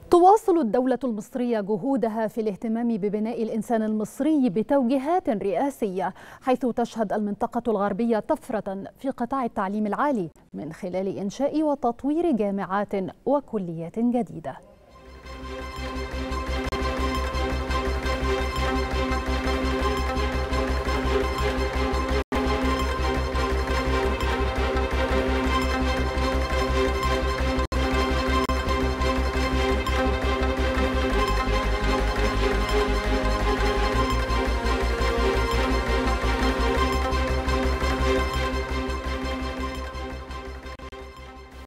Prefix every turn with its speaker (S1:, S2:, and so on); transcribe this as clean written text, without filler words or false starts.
S1: تواصل الدولة المصرية جهودها في الاهتمام ببناء الإنسان المصري بتوجيهات رئاسية، حيث تشهد المنطقة الغربية طفرة في قطاع التعليم العالي من خلال إنشاء وتطوير جامعات وكليات جديدة.